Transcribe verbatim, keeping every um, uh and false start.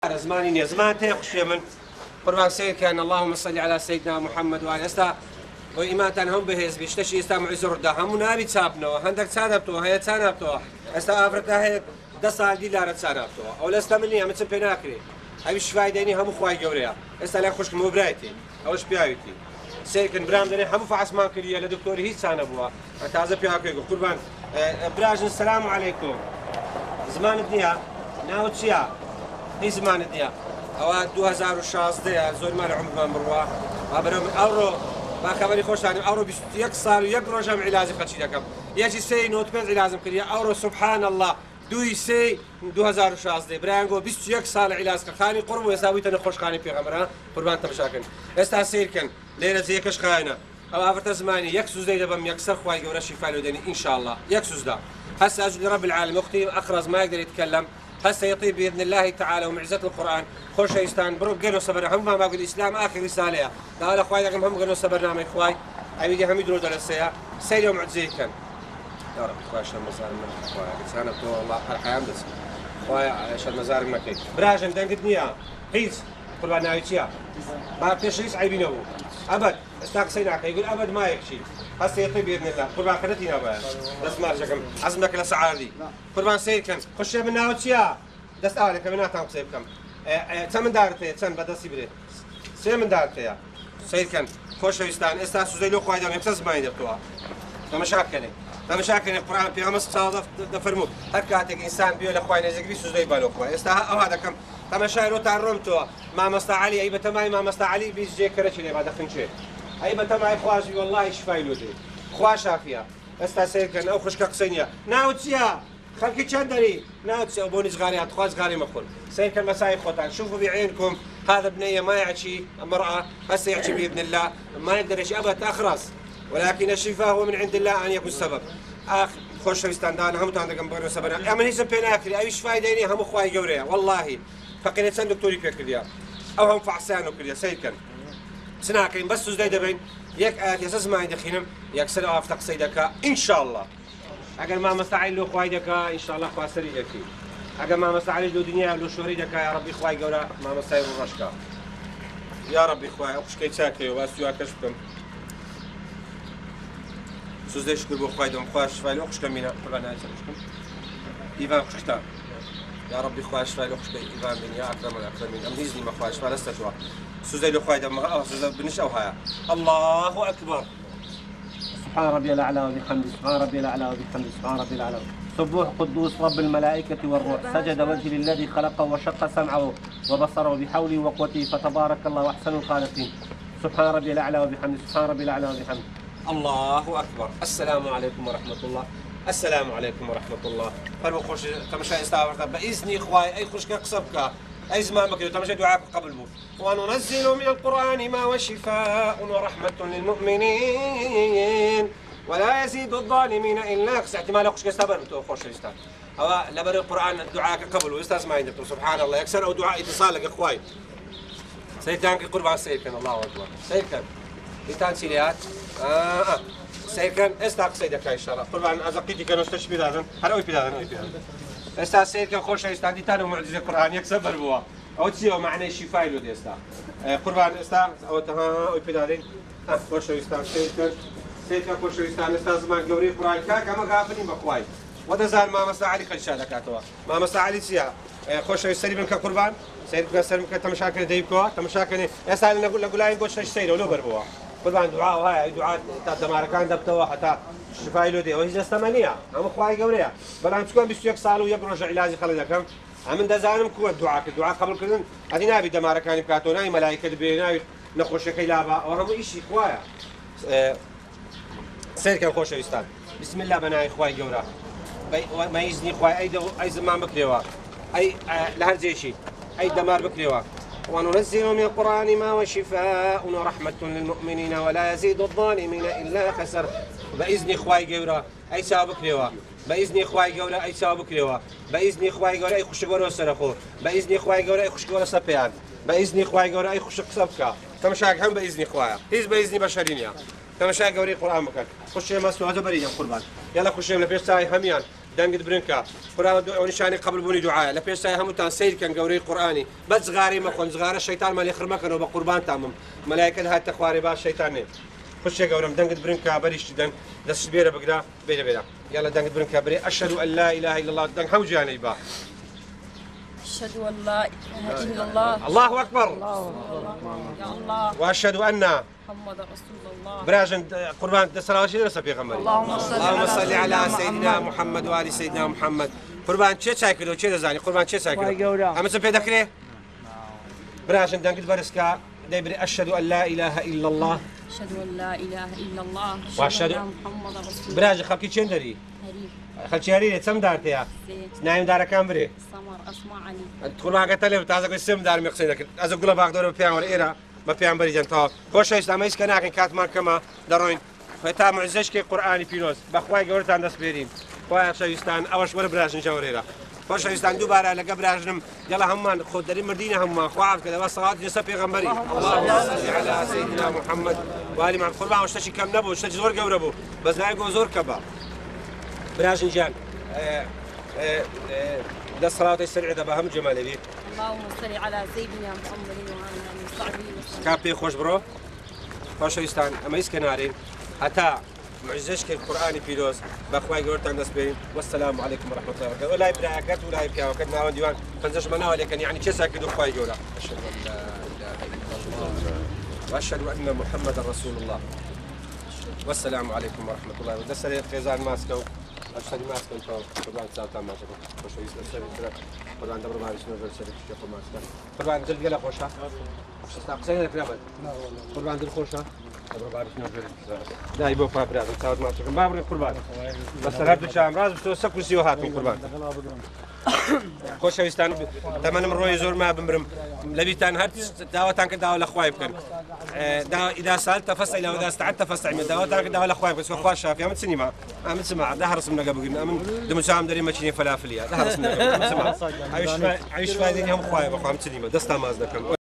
زماني زمان تيخشي من قربان سيد كان اللهم صل على سيدنا محمد وعلى استا وإيمانتان هم بهز بيشتشي استمع عزر ده هم نابي تسابنو هندك تسانبتو هي تسانبتو استا افريقيا هي دسال دي لارت تسانبتو او لستمني هم تسبيناكري اي مش فايديني هم خوي جوريا استا لا خوش مبرايتي او شبيايتي سيكن برام دني هم فعسمان كليه لدكتور هي تسانبوا تازه بياكي قربان براج السلام عليكم زمان الدنيا ناوتشيا هي زمان الدنيا او دو هزار و شازده زۆر مال عمر من بڕوا ئابرم ئەوڕۆ با خەبەری خۆشتانم ئەوڕۆ بیست و یەک ساڵ و یەک ڕۆژەم عیلاجی خەڵکی دەکەم یەکی سێی نۆت پێنج عیلاجم کردی ئەوڕۆ سوبحان الله دوی سێی دو هزار و شازده برایان گۆ بیست و یەک ساڵ عیلاج کە خانی قوڕب و ئێستا بوویتە نەخۆشخانەی پێغەمبەر قوربان تەماشاکەن ئێستا سیرکەن لێرە جێیەکەش خاینە ئەو ئافرەتە زمانی یەک سوزدەی دەبەم یەکسەر خوای گەورە شیفای لێ دەنی ئینشاءالله یەک سوزدە هسه أجل رب العالمين أختي أخرز ما يقدر يتكلم هسه يطيب بإذن الله تعالى ومعزة القرآن خوش يستان برو قالوا صبرنا هم ما بقول الإسلام آخر رسالة قال أخوي لكم هم قالوا صبرنا ما إخوي أبيدي هم يدروا درسيا سير يوم عزيكن يا رب إخوي عشان مزار من إخوي إنسان بتوع الله الحياة مدرس إخوي عشان مزار مكي براجن دنك الدنيا هيز قربان نايتيا ما بتشريس عيبين أبو أبد استاقسيناك يقول أبد ما يكشي هسه يطيب باذن الله قربان خلتينا بقى بس ما شكم عزمك لسعادي قربان سيد كم خش من ناوتيا دست عليك من ناتام سيب كم ثمن دارتي ثمن بدسي بري سي من دارتي سيد كم خوش يستان استا سوزي لو قايد ما يبسز ما يدبتوا فمشاكل فمشاكل القران في خمس صادف دفرمو هكاتك انسان بيقول اخوي نزك بي سوزي بالو اخوي استا او هذا كم تمشايرو تعرمتوا ما مستا علي اي بتماي ما مستا علي بيجي كرشي لي بعد خنشي اي بتماي خواجي والله شفاي له دي خوا شافيه استا سيركن او خشك قسنيا ناوتيا خلقي چندري ناوتيا بوني صغاريات خوا صغاري مخل سيركن مساي خوتان شوفوا بعينكم هذا بنيه ما يعشي امراه هسه يعشي باذن الله ما يقدر يشي ابد اخرس ولكن الشفاء هو من عند الله ان يكون سبب اخ خوش استندان هم تاع عندكم بغير سبب اما هي سبيناكري اي شفاي ديني هم اخواي جوريا والله فقيت سن دكتوري بكريا او هم فعسانو كريا سيركن سناكين بس زي دبين يك آت يساس ما عندي خينم يكسر أفتق سيدك إن شاء الله أجل ما مستعيل له خوايدك إن شاء الله خواسري لك أجل ما مستعيل له دنيا له شهري دك يا ربي خواي جورا ما مستعيل الرشكا يا ربي خواي أخش كي تساكي وبس يا كشفكم سوزدش كل بخوايدهم خواش فايل أخش كمينا طبعا هاي سوزكم إيفان خشتا يا ربي خواش فايل أخش إيفان بن يا أكرم الأكرمين أم هيزني ما خواش فايل استشوا سوزي له خوايدهم ما سوزي بنش أو هاي الله أكبر سبحان ربي الأعلى وبحمده سبحان ربي الأعلى وبحمده سبحان ربي الأعلى سبوح قدوس رب الملائكة والروح سجد وجه للذي خلقه وشق سمعه وبصره بحوله وقوته فتبارك الله أحسن الخالقين سبحان ربي الأعلى وبحمده سبحان ربي الأعلى وبحمده الله أكبر السلام عليكم ورحمة الله السلام عليكم ورحمة الله فرمو خوش تمشي استعبرت بإذني إخواي أي خوش كقصبك أي زمان مكيو تمشي دعاء قبل موت وننزل من القرآن ما هو شفاء ورحمة للمؤمنين ولا يزيد الظالمين إلا خس احتمال أخش كستبر بتو خوش يستان هو لبر القرآن الدعاء قبل ويستاذ ما عندك سبحان الله يكسر أو دعاء اتصالك إخوي سيدانك قربان سيدكن الله أكبر سيدكن إتان سيليات آه آه سيدكن استاق سيدك إن شاء الله قربان أزقيتي كانوا استشفي دادن هل أوي بيدادن أوي بيدادن استا سيدكن خوش يستان دي تانو معجزة القرآن يكسر بوا أو تسيو معنى الشفاء له دي استا قربان استا أو تها أوي بيدادن ها خوش يستان سيدكن سيدكن خوش يستان استا زمان جوري قرآن كا كما غافلين بخواي وده زال ما مسا علي خلشا دكاتوا ما مسا علي سيا خوش يستري من كقربان سيدكن سلم كتمشاكل ديبكوا تمشاكل استا نقول نقول لاين بوش سيد ولو بربوا قربان دعاء وهاي دعاء تا تماركان دبتوا حتى شفاء له دي وهي استمانيه هم اخواي جوريا بل عم تكون بيستيك صالو يقرج علاجي خلدكم عم دزانم كو الدعاء الدعاء قبل كذن هذه نبي دماركان بكاتوناي ملائكه بيناي نخش كيلابا وهم شيء اخوايا سير كان خوش يستان بسم الله بناي اخواي جورا ما يزني اخواي اي اي زمان بكريوا اي لهرزي شيء اي دمار بكريوا وننزل من القرآن ما هو شفاء ورحمة للمؤمنين ولا يزيد الظالمين إلا خسر بإذن إخواي جورا أي سابق لوا بإذن إخواي جورا أي سابق لوا بإذن إخواي جورا أي خش جورا سرخو بإذن إخواي جورا أي خش جورا سبيان بإذن إخواي جورا أي خش قصبك تمشاك هم بإذن إخوايا هيز بإذن بشرين تمشاك جوري القرآن مكان خش مسوا هذا بريء قربان يلا خش من بيش ساي هميان دەنگت برنکە قورآن نیشانی قبول بوونی دوعایە لە پێشتای هەمووتان سیرکەن گەورەی قورآنی بەس زغاری مەخۆن زغارە شەیتانمان لێ خڕمەکەنەوە بە قوربانتانم مەلایکەت هاتە خوارێ باش شەیتان نێ خوشێ گەورم دەنگت برنکە بەریشتی دەنگ دەست بێرە بگرا بێرە بێرە یاڵە دەنگت برنکە برێ ئەشهەدو ئەن لا ئیلاهە ئیلا الله دەنگ هەموو گیانەی با أشهد أن لا إله إلا الله الله أكبر يا الله وأشهد أن محمد رسول الله براجن قربان الصلاة والسلام على بيغمبري اللهم صل اللهم صل على سيدنا محمد وآل سيدنا محمد قربان چه چای کردو چه دزانی قربان چه چای کردو اما چه پیدا کردی براجن دنگت برسکا دبر أشهد أن لا إله إلا الله أشهد أن لا إله إلا الله وأشهد أن محمد رسول الله براجن خلقي چند داری خلقي هري چم دارتيا نايم دار كام بري سمر أسمعني قربان قتله تازه کو سم دار مقصدك از گلا باغ دور پیامبر ایرا ما پیامبری جن تا خوش اسلام ایس کنه کاتمان کما دروین فتا معزش کی قرآنی پیروز بخوای گورتان دست بیرین خوای شایستان اوش ور براجن جوریرا خوش شایستان دوباره لگا براجنم یلا همان خود داری مردینه همان خواف کده و صلوات جس پیغمبری اللهم صل على سيدنا محمد و آل محمد قربان وشتشی کم نبود وشتشی زور گوره بود بس نایگو زور کبا براجن جان ده الصلاة والسلام ده بهم جمالي بيه اللهم صل على سيدنا محمد وعلى آله وصحبه وسلم كابي خوش برو خوش يستان اما يسكنارين حتى معزش القرآن بيروز بأخوي قولتان نسبين والسلام عليكم ورحمة الله وبركاته ولا يبرعكات ولا يبكي وكدنا وان ديوان فنزش منا ولكن يعني كيسا كدو أخوي قولا أشهد أن لا إله إلا الله وأشهد أن محمد رسول الله والسلام عليكم ورحمة الله وبركاته دسري خيزان ماسكو أشتري ماسك أنت قربان ساعتها ماسك خوش يستر قربان دبر مارس نور سرك شيخ ماسك قربان دل جلا خوشة استقصينا لك نبض قربان دل خوشة دبر مارس نور لا يبغى فابراد تعود ماسك بابر قربان بس هذا شام راز بس سكر سيوهات من قربان خوش يستان تمن من روي زور ما بمرم لبيتان هات دعوتان كدعوة لأخوي بكن دعوة إذا سألت فاسأل وإذا استعدت فاستعمل دعوتان كدعوة لأخوي بس أخوي شافي أمد سينما أمد سمع ده هرس من قبل قلنا أمن دم سام دري ماشيني فلافلية ده هرس من قبل سمع عايش عايش فايدين يوم أخوي بخوام سينما دست ما أزدكم